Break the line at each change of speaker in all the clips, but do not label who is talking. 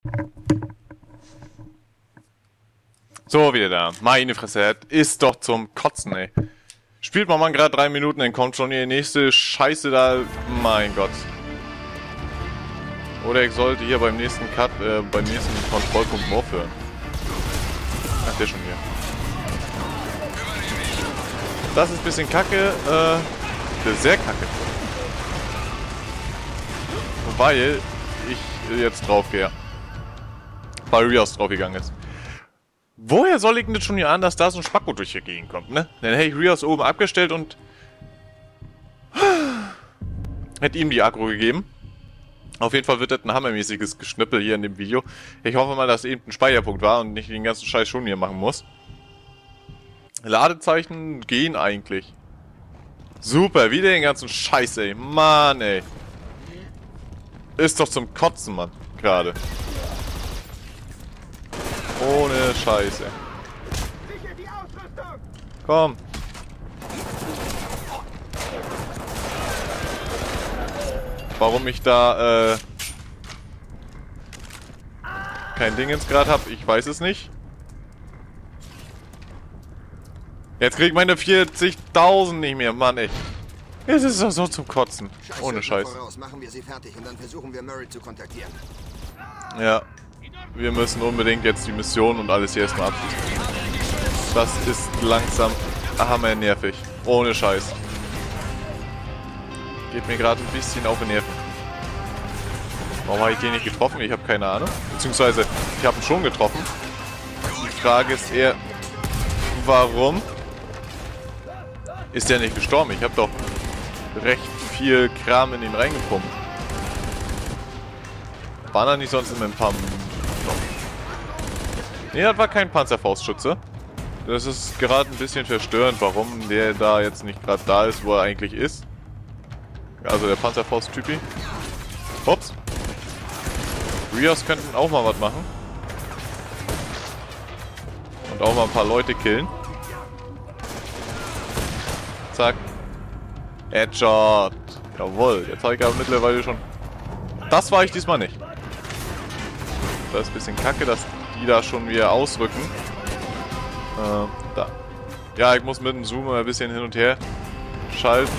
So, wieder da. Meine Fresse, ist doch zum Kotzen, ey. Spielt man gerade 3 Minuten, dann kommt schon die nächste Scheiße da. Mein Gott. Oder ich sollte hier beim nächsten Cut, beim nächsten Kontrollpunkt aufhören. Ach, der schon hier. Das ist ein bisschen kacke, sehr kacke. Weil ich jetzt drauf gehe. Weil Rios draufgegangen ist. Woher soll ich denn das schon hier an, dass da so ein Spacko durch hier gegenkommt, ne? Dann hätte ich Rios oben abgestellt und hätte ihm die Aggro gegeben. Auf jeden Fall wird das ein hammermäßiges Geschnippel hier in dem Video. Ich hoffe mal, dass eben ein Speicherpunkt war und nicht den ganzen Scheiß schon hier machen muss. Ladezeichen gehen eigentlich. Super, wieder den ganzen Scheiß, ey. Mann, ey. Ist doch zum Kotzen, Mann. Gerade. Ohne Scheiße. Komm. Warum ich da, kein Ding ins Grad habe, ich weiß es nicht. Jetzt krieg ich meine 40.000 nicht mehr, Mann, ey. Es ist doch so zum Kotzen. Ohne Scheiß.
Machen wir sie fertig und dann versuchen wir Murray zu kontaktieren.
Ja. Wir müssen unbedingt jetzt die Mission und alles hier erstmal abschließen. Das ist langsam hammer nervig. Ohne Scheiß. Geht mir gerade ein bisschen auf die Nerven. Warum habe ich den nicht getroffen? Ich habe keine Ahnung. Beziehungsweise, ich habe ihn schon getroffen. Die Frage ist eher, warum ist der nicht gestorben? Ich habe doch recht viel Kram in ihn reingepumpt. War da nicht sonst in ein paar... Ne, das war kein Panzerfaustschütze. Das ist gerade ein bisschen verstörend, warum der da jetzt nicht gerade da ist, wo er eigentlich ist. Also der Panzerfaust-Typi. Ups. Rios könnten auch mal was machen. Und auch mal ein paar Leute killen. Zack. Headshot. Jawohl, jetzt habe ich aber mittlerweile schon... Das war ich diesmal nicht. Das ist ein bisschen kacke, dass die da schon wieder ausrücken. Da. Ja, ich muss mit dem Zoom ein bisschen hin und her schalten.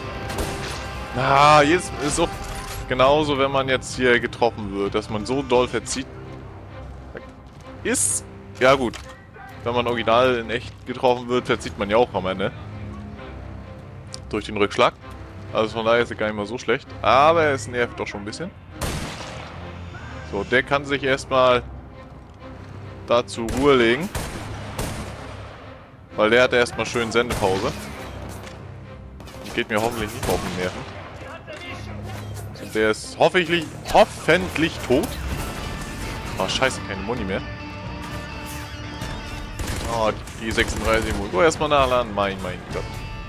Ah, jetzt ist auch genauso, wenn man jetzt hier getroffen wird, dass man so doll verzieht. Ist... Ja gut. Wenn man original in echt getroffen wird, verzieht man ja auch am Ende. Durch den Rückschlag. Also von daher ist er gar nicht mal so schlecht. Aber es nervt doch schon ein bisschen. So, der kann sich erstmal da zur Ruhe legen. Weil der hat erstmal schön Sendepause. Und geht mir hoffentlich nicht auf den Nerven. So, der ist hoffentlich tot. Oh, scheiße, keine Muni mehr. Oh, die 36 muss ich erstmal nachladen. Mein Gott.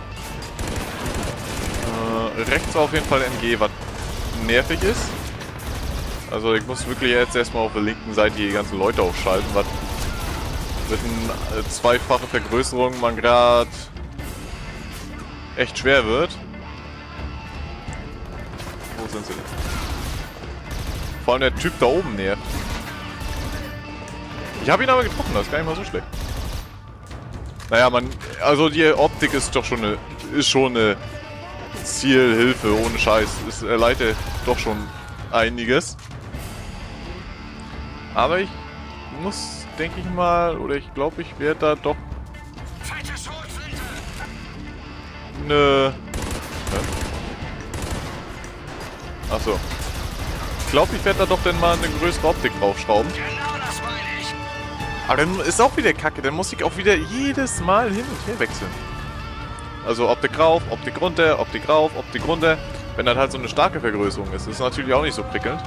Rechts auf jeden Fall NG, was nervig ist. Also ich muss wirklich jetzt erstmal auf der linken Seite die ganzen Leute aufschalten, was mit einer zweifachen Vergrößerung man gerade echt schwer wird. Wo sind sie denn? Vor allem der Typ da oben nervt. Ich habe ihn aber getroffen, das ist gar nicht mal so schlecht. Naja, also die Optik ist doch schon eine Zielhilfe, ohne Scheiß. Es erleichtert doch schon einiges. Aber ich muss, denke ich mal, oder ich glaube, ich werde da doch Achso. Ich glaube, ich werde da doch dann mal eine größere Optik draufschrauben. Aber dann ist auch wieder Kacke, dann muss ich auch wieder jedes Mal hin und her wechseln. Also Optik rauf, Optik runter, Optik rauf, Optik runter. Wenn das halt so eine starke Vergrößerung ist, ist natürlich auch nicht so prickelnd.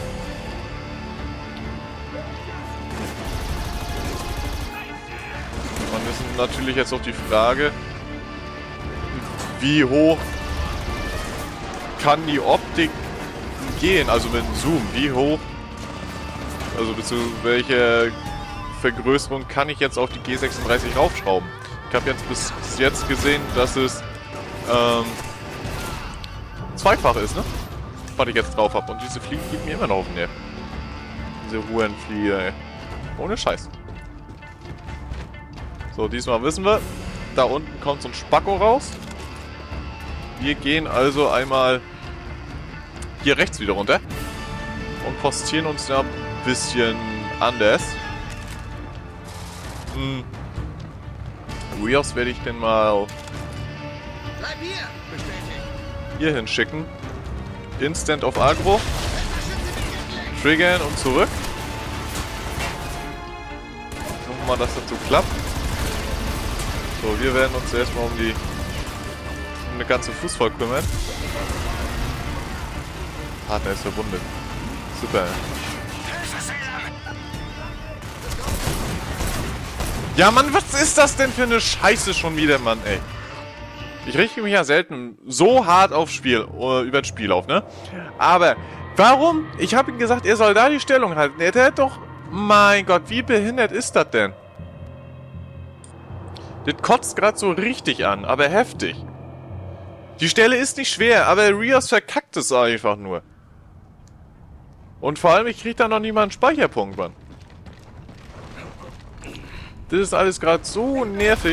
Und das ist natürlich jetzt auch die Frage, wie hoch kann die Optik gehen, also mit dem Zoom, wie hoch, also welche Vergrößerung kann ich jetzt auf die G36 raufschrauben. Ich habe jetzt bis jetzt gesehen, dass es zweifach ist, ne? Was ich jetzt drauf habe. Und diese Fliege geht mir immer noch auf den Nerv. Diese Hurenflieger, ey. Ohne Scheiß. So, diesmal wissen wir, da unten kommt so ein Spacko raus. Wir gehen also einmal hier rechts wieder runter und postieren uns da ein bisschen anders. Rios werde ich denn mal hier hinschicken. Instant auf Agro. Triggern und zurück. Gucken wir mal, dass das so klappt. So, wir werden uns erstmal um eine ganze Fußvolk kümmern. Partner ist verwundet. Super. Ja, Mann, was ist das denn für eine Scheiße schon wieder, Mann, ey. Ich richte mich ja selten so hart aufs Spiel, über das Spiel auf, ne? Aber, warum? Ich habe ihm gesagt, er soll da die Stellung halten. Er hat doch... Mein Gott, wie behindert ist das denn? Das kotzt gerade so richtig an, aber heftig. Die Stelle ist nicht schwer, aber Rios verkackt es einfach nur. Und vor allem, ich krieg da noch nie mal einen Speicherpunkt, Mann. Das ist alles gerade so nervig.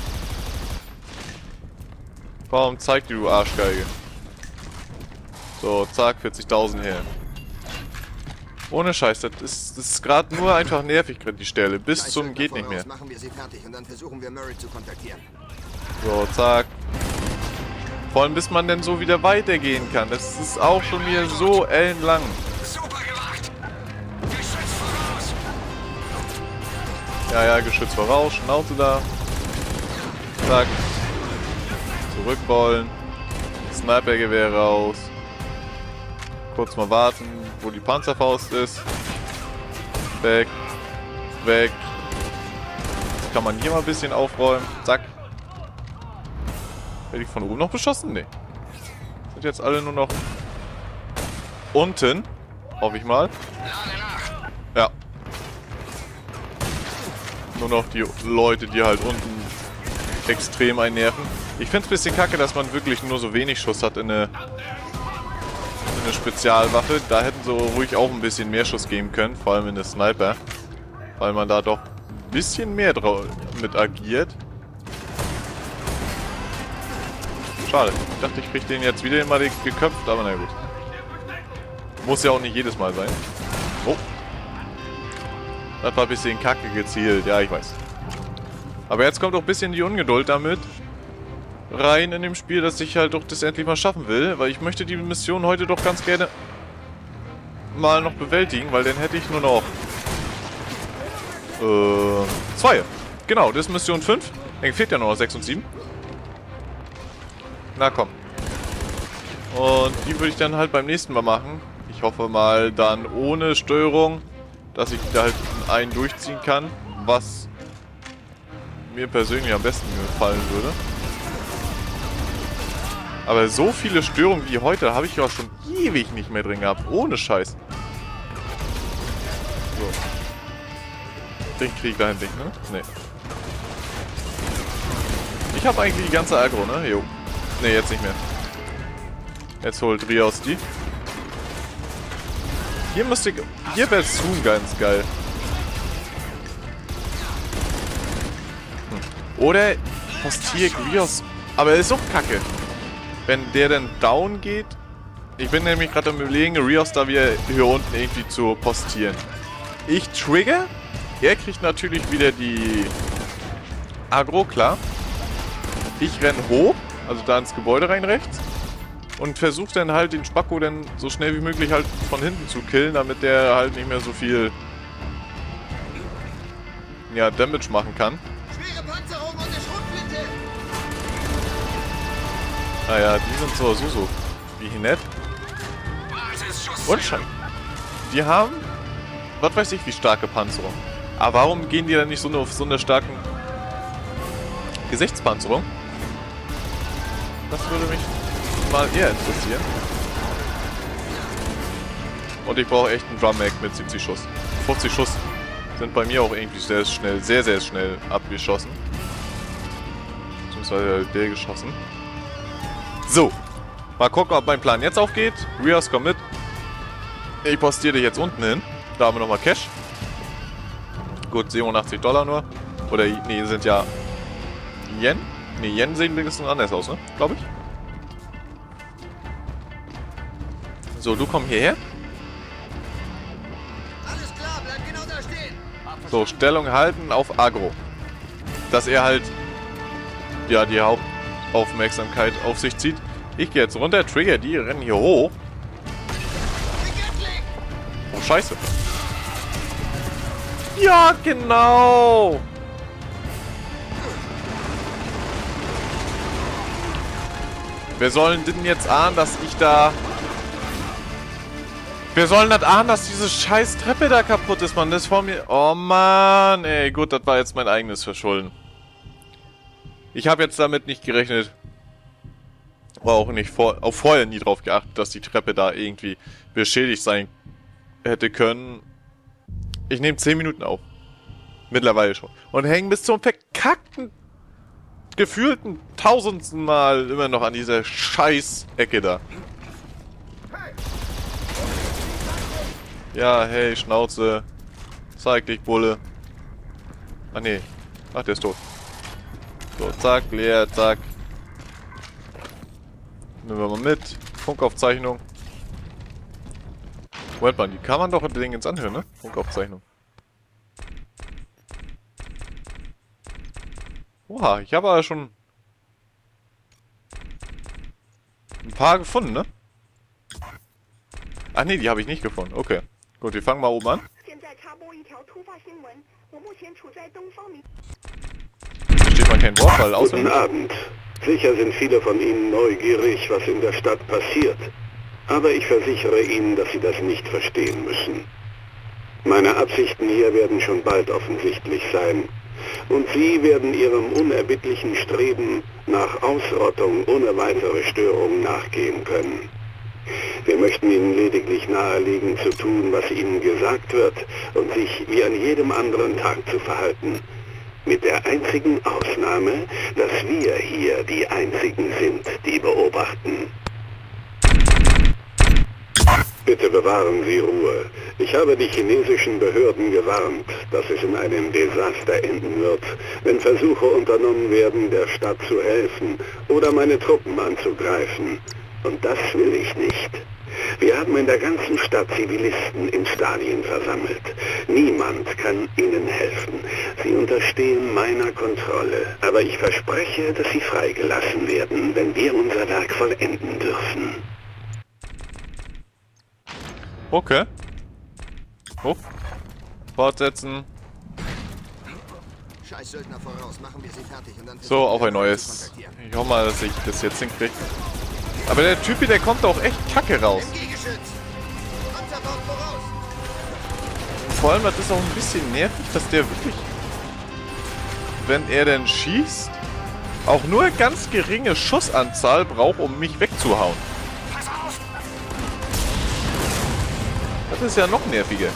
Warum zeigt die, du Arschgeige? So, zack, 40.000 her. Ohne Scheiß, das ist gerade nur einfach nervig, gerade die Stelle. Bis zum geht nicht mehr.
Machen wir sie fertig und dann versuchen wir Murray zu kontaktieren.
So, zack. Vor allem, bis man denn so wieder weitergehen kann. Das ist auch schon wieder so ellenlang.
Super gemacht! Geschütz voraus!
Ja, Geschütz voraus, Schnauze da. Zack. Zurückrollen. Snipergewehr raus. Kurz mal warten, wo die Panzerfaust ist. Weg. Weg. Jetzt kann man hier mal ein bisschen aufräumen. Zack. Werde ich von oben noch beschossen? Nee. Sind jetzt alle nur noch unten. Hoffe ich mal. Ja. Nur noch die Leute, die halt unten extrem einnerven. Ich finde es ein bisschen kacke, dass man wirklich nur so wenig Schuss hat in eine Spezialwaffe. Da hätten sie ruhig auch ein bisschen mehr Schuss geben können, vor allem in der Sniper. Weil man da doch ein bisschen mehr mit agiert. Schade. Ich dachte, ich kriege den jetzt wieder mal geköpft, aber na gut. Muss ja auch nicht jedes Mal sein. Oh. Das war ein bisschen kacke gezielt, ja, ich weiß. Aber jetzt kommt auch ein bisschen die Ungeduld damit rein in dem Spiel, dass ich halt doch das endlich mal schaffen will, weil ich möchte die Mission heute doch ganz gerne mal noch bewältigen, weil dann hätte ich nur noch 2. Genau, das ist Mission 5. Dann fehlt ja noch 6 und 7. Na komm. Und die würde ich dann halt beim nächsten Mal machen. Ich hoffe mal dann ohne Steuerung, dass ich da halt einen durchziehen kann, was mir persönlich am besten gefallen würde. Aber so viele Störungen wie heute habe ich ja schon ewig nicht mehr drin gehabt. Ohne Scheiß. So. Den krieg ich da hinten nicht, ne? Nee. Ich habe eigentlich die ganze Aggro, ne? Jo. Ne, jetzt nicht mehr. Jetzt holt Rios die. Hier müsste ich... Hier wäre Zoom ganz geil. Oder postiere Rios... Aber er ist auch kacke. Wenn der dann down geht... Ich bin nämlich gerade am Überlegen, Rios da wieder hier unten irgendwie zu postieren. Ich trigger. Er kriegt natürlich wieder die... Aggro, klar. Ich renn hoch. Also da ins Gebäude rein rechts. Und versuche dann halt den Spacko dann so schnell wie möglich halt von hinten zu killen, damit der halt nicht mehr so viel... Ja, Damage machen kann.
Schwere Panzerung und eine Schrotflinte!
Naja, die sind so wie nett. Und schon. Die haben, was weiß ich, wie starke Panzerung. Aber warum gehen die dann nicht so auf so eine starken Gesichtspanzerung? Das würde mich mal eher interessieren. Und ich brauche echt einen Drum Mag mit 70 Schuss. 50 Schuss sind bei mir auch irgendwie sehr schnell, sehr schnell abgeschossen. Beziehungsweise der geschossen. So. Mal gucken, ob mein Plan jetzt aufgeht. Rios, komm mit. Ich postiere dich jetzt unten hin. Da haben wir nochmal Cash. Gut, 87 Dollar nur. Oder, nee, sind ja Yen. Nee, Yen sehen ein bisschen anders aus, ne? Glaube ich. So, du komm hierher.
Alles klar, bleib genau da stehen.
So, Stellung halten auf Agro. Dass er halt, ja, die Hauptaufmerksamkeit auf sich zieht. Ich gehe jetzt runter, trigger die, rennen hier hoch. Oh, scheiße. Ja, genau. Wir sollen denn jetzt ahnen, dass ich da... Wir sollen das ahnen, dass diese scheiß Treppe da kaputt ist, Mann. Das ist vor mir... Oh, Mann. Ey, gut, das war jetzt mein eigenes Verschulden. Ich habe jetzt damit nicht gerechnet. War auch nicht vorher nie drauf geachtet, dass die Treppe da irgendwie beschädigt sein hätte können. Ich nehme 10 Minuten auf. Mittlerweile schon. Und hängen bis zum verkackten, gefühlten 1000. Mal immer noch an dieser scheiß Ecke da. Ja, hey, Schnauze. Zeig dich, Bulle. Ah, nee. Ach, der ist tot. So, zack, leer, zack. Nehmen wir mal mit. Funkaufzeichnung. Moment mal, die kann man doch in Ding ins Anhören, ne? Funkaufzeichnung. Oha, ich habe aber schon ein paar gefunden, ne? Ach nee, die habe ich nicht gefunden. Okay. Gut, wir fangen mal oben an. Versteht man kein Wort, weil
Guten Abend. Sicher sind viele von Ihnen neugierig, was in der Stadt passiert. Aber ich versichere Ihnen, dass Sie das nicht verstehen müssen. Meine Absichten hier werden schon bald offensichtlich sein. Und Sie werden Ihrem unerbittlichen Streben nach Ausrottung ohne weitere Störung nachgehen können. Wir möchten Ihnen lediglich nahelegen, zu tun, was Ihnen gesagt wird und sich wie an jedem anderen Tag zu verhalten. Mit der einzigen Ausnahme, dass wir hier die Einzigen sind, die beobachten. Bitte bewahren Sie Ruhe. Ich habe die chinesischen Behörden gewarnt, dass es in einem Desaster enden wird, wenn Versuche unternommen werden, der Stadt zu helfen oder meine Truppen anzugreifen. Und das will ich nicht. Wir haben in der ganzen Stadt Zivilisten in Stadien versammelt. Niemand kann ihnen helfen. Sie unterstehen meiner Kontrolle. Aber ich verspreche, dass sie freigelassen werden, wenn wir unser Werk vollenden dürfen.
Okay. Hoch. Fortsetzen.
Scheiß Söldner voraus, machen wir sie fertig und dann...
So, auf ein neues. Ich hoffe mal, dass ich das jetzt hinkriege. Aber der Typ hier, der kommt auch echt kacke raus. Vor allem, das ist auch ein bisschen nervig, dass der wirklich, wenn er denn schießt, auch nur ganz geringe Schussanzahl braucht, um mich wegzuhauen. Das ist ja noch nerviger.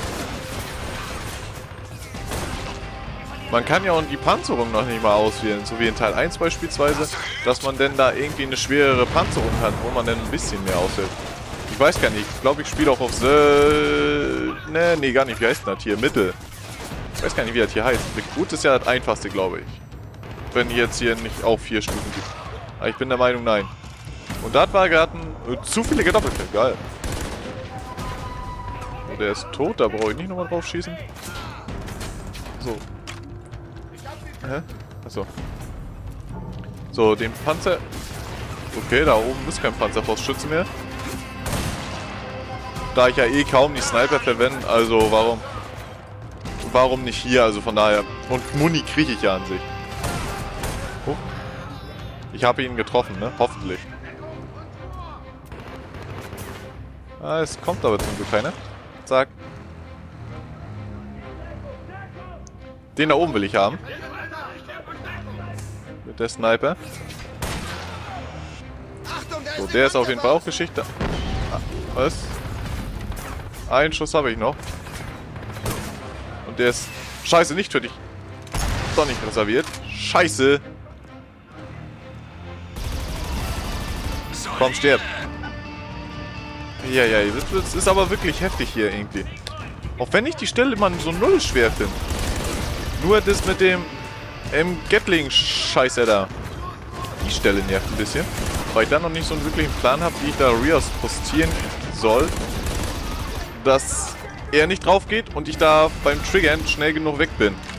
Man kann ja auch die Panzerung noch nicht mal auswählen, so wie in Teil 1 beispielsweise, dass man denn da irgendwie eine schwerere Panzerung hat, wo man dann ein bisschen mehr auswählt. Ich weiß gar nicht, ich glaube, ich spiele auch auf nee, gar nicht, wie heißt das hier? Mittel. Ich weiß gar nicht, wie das hier heißt. Gut ist ja das einfachste, glaube ich. Wenn jetzt hier nicht auch 4 Stufen gibt. Aber ich bin der Meinung, nein. Und das war gerade zu viele Gedoppelte. Geil. Oh, der ist tot, da brauche ich nicht nochmal drauf schießen. So. Hä? Achso. So, den Panzer... Okay, da oben ist kein Panzerfaustschütze mehr. Da ich ja eh kaum die Sniper verwende, also warum nicht hier, also von daher. Und Muni kriege ich ja an sich. Oh. Ich habe ihn getroffen, ne? Hoffentlich. Ah, es kommt aber zum Glück keiner. Zack. Den da oben will ich haben. Mit der Sniper. So, der ist auf jeden Fall auch Geschichte. Ah, was? Einen Schuss habe ich noch. Und der ist... Scheiße, nicht für dich. Doch nicht reserviert. Scheiße. Komm, stirb. Ja, das ist aber wirklich heftig hier irgendwie. Auch wenn ich die Stelle immer so null schwer finde. Nur das mit dem Gatling-Scheiße da. Die Stelle nervt ein bisschen. Weil ich da noch nicht so einen wirklichen Plan habe, wie ich da Rios postieren soll. Dass er nicht drauf geht und ich da beim Triggern schnell genug weg bin.